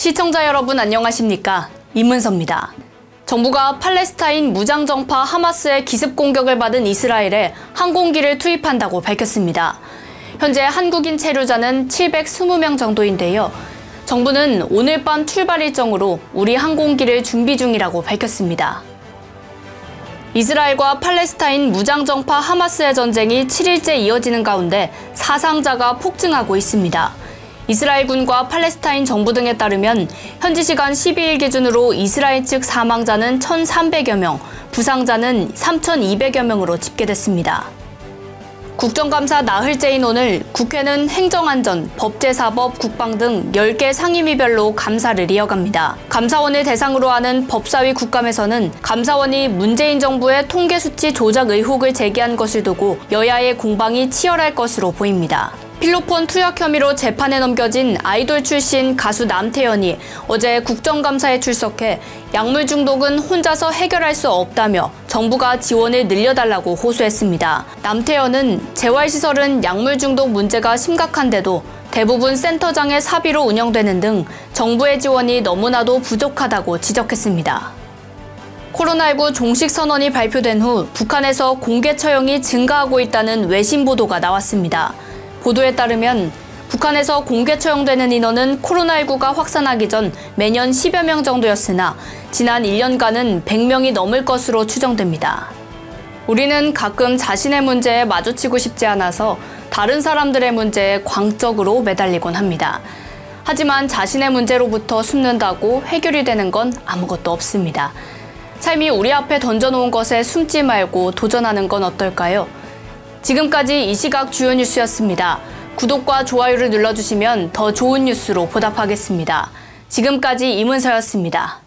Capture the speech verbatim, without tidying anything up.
시청자 여러분 안녕하십니까? 임은서입니다. 정부가 팔레스타인 무장정파 하마스의 기습 공격을 받은 이스라엘에 항공기를 투입한다고 밝혔습니다. 현재 한국인 체류자는 칠백이십 명 정도인데요. 정부는 오늘 밤 출발 일정으로 우리 항공기를 준비 중이라고 밝혔습니다. 이스라엘과 팔레스타인 무장정파 하마스의 전쟁이 칠 일째 이어지는 가운데 사상자가 폭증하고 있습니다. 이스라엘군과 팔레스타인 정부 등에 따르면 현지 시간 십이 일 기준으로 이스라엘 측 사망자는 천삼백여 명, 부상자는 삼천이백여 명으로 집계됐습니다. 국정감사 나흘째인 오늘 국회는 행정안전, 법제사법, 국방 등 열 개 상임위별로 감사를 이어갑니다. 감사원을 대상으로 하는 법사위 국감에서는 감사원이 문재인 정부의 통계수치 조작 의혹을 제기한 것을 두고 여야의 공방이 치열할 것으로 보입니다. 필로폰 투약 혐의로 재판에 넘겨진 아이돌 출신 가수 남태현이 어제 국정감사에 출석해 약물 중독은 혼자서 해결할 수 없다며 정부가 지원을 늘려달라고 호소했습니다. 남태현은 재활시설은 약물 중독 문제가 심각한데도 대부분 센터장의 사비로 운영되는 등 정부의 지원이 너무나도 부족하다고 지적했습니다. 코로나십구 종식 선언이 발표된 후 북한에서 공개 처형이 증가하고 있다는 외신 보도가 나왔습니다. 보도에 따르면 북한에서 공개 처형되는 인원은 코로나십구가 확산하기 전 매년 십여 명 정도였으나 지난 일 년간은 백 명이 넘을 것으로 추정됩니다. 우리는 가끔 자신의 문제에 마주치고 싶지 않아서 다른 사람들의 문제에 광적으로 매달리곤 합니다. 하지만 자신의 문제로부터 숨는다고 해결이 되는 건 아무것도 없습니다. 삶이 우리 앞에 던져놓은 것에 숨지 말고 도전하는 건 어떨까요? 지금까지 이 시각 주요 뉴스였습니다. 구독과 좋아요를 눌러주시면 더 좋은 뉴스로 보답하겠습니다. 지금까지 임은서였습니다.